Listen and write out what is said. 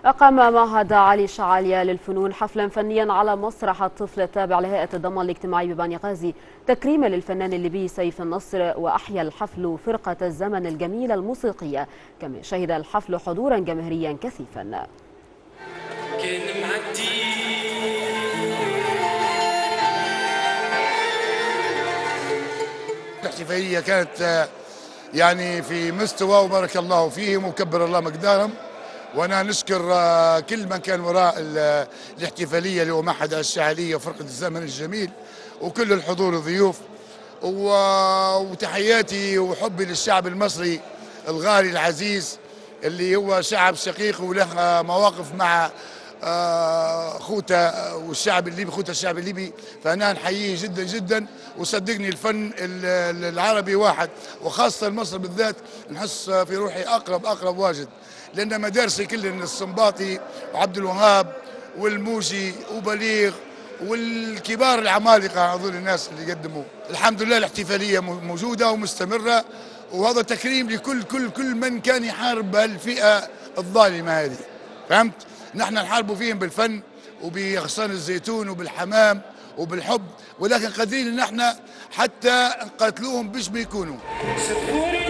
أقام معهد علي شعالية للفنون حفلا فنيا على مسرح الطفل التابع لهيئة الضمان الاجتماعي ببنغازي تكريما للفنان الليبي سيف النصر. وأحيا الحفل فرقة الزمن الجميلة الموسيقية، كما شهد الحفل حضورا جماهيريا كثيفا. الاحتفالية كانت يعني في مستوى وبارك الله فيهم وكبر الله مقدارهم، وانا نشكر كل من كان وراء الاحتفاليه اللي هو معهد الشعاليه وفرقه الزمن الجميل وكل الحضور الضيوف، وتحياتي وحبي للشعب المصري الغالي العزيز اللي هو شعب شقيق وله مواقف مع خوته والشعب الليبي، خوته الشعب الليبي، فانا نحييه جدا جدا. وصدقني الفن العربي واحد، وخاصه مصر بالذات نحس في روحي اقرب واجد، لان مدارسي كلهن السنباطي وعبد الوهاب والموجي وبليغ والكبار العمالقه، هذول الناس اللي قدموا. الحمد لله الاحتفاليه موجوده ومستمره، وهذا تكريم لكل من كان يحارب الفئه الظالمه هذه، فهمت؟ نحن نحاربوا فيهم بالفن وبأغصان الزيتون وبالحمام وبالحب، ولكن قادرين ان احنا حتى نقاتلوهم باش بيكونوا.